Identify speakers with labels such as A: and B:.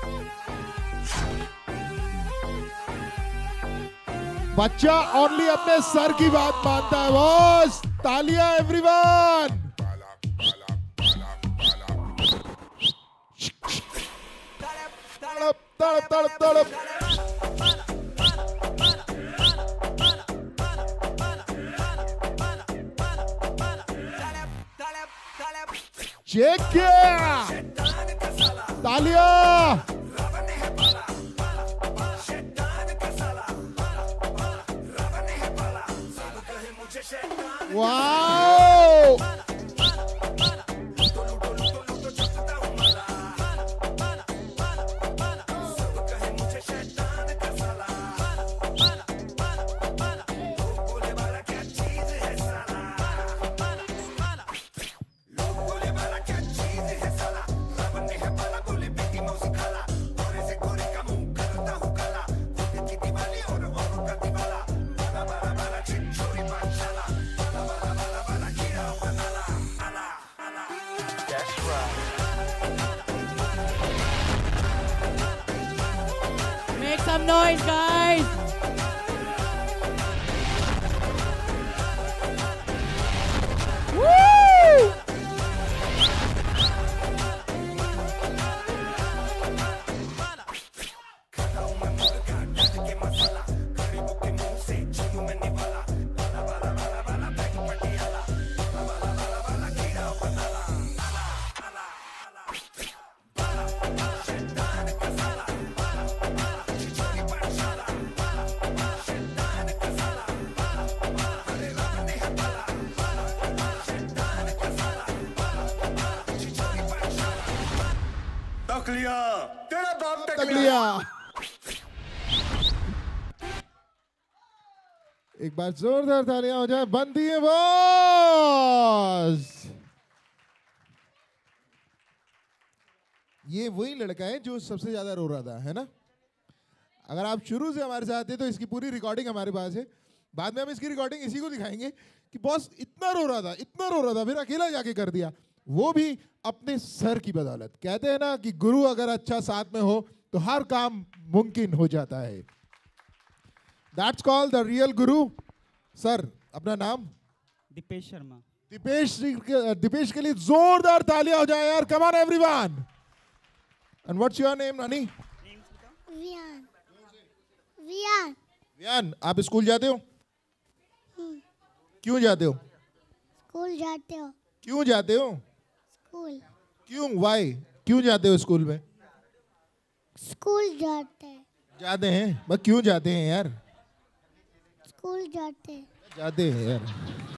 A: बच्चा ओनली अपने सर की बात मानता है बॉस। तालियां एवरीवन। तड़प तड़प तड़प तड़प। चेक किया। तालियां। Wow.
B: Make some noise, guys. Woo!
C: तेरा बाप
A: तक लिया। एक बार जोरदार तालियां हो जाए। बंदी है बॉस। ये वही लड़का है जो सबसे ज्यादा रो रहा था, है ना? अगर आप शुरू से हमारे साथ थे तो इसकी पूरी रिकॉर्डिंग हमारे पास है। बाद में हम इसकी रिकॉर्डिंग इसी को दिखाएंगे कि बॉस इतना रो रहा था, इतना रो रहा था, फिर अकेला जाके कर दिया, वो भी अपने सर की बदौलत। कहते हैं ना कि गुरु अगर अच्छा साथ में हो तो हर काम मुमकिन हो जाता है। That's called the real guru. Sir अपना नाम?
D: दीपेश शर्मा।
A: दिपेश के लिए जोरदार तालियां हो जाए यार। Come on everyone. And what's your name, Nani?
E: Viaan. Viaan.
A: Viaan, आप स्कूल जाते हो? क्यों जाते हो?
E: स्कूल जाते हो?
A: क्यों जाते हो?
E: स्कूल।
A: क्यों? वाई? क्यों जाते हो स्कूल में?
E: स्कूल जाते हैं।
A: जाते हैं? बस क्यों जाते हैं यार?
E: स्कूल जाते हैं।
A: जाते हैं यार।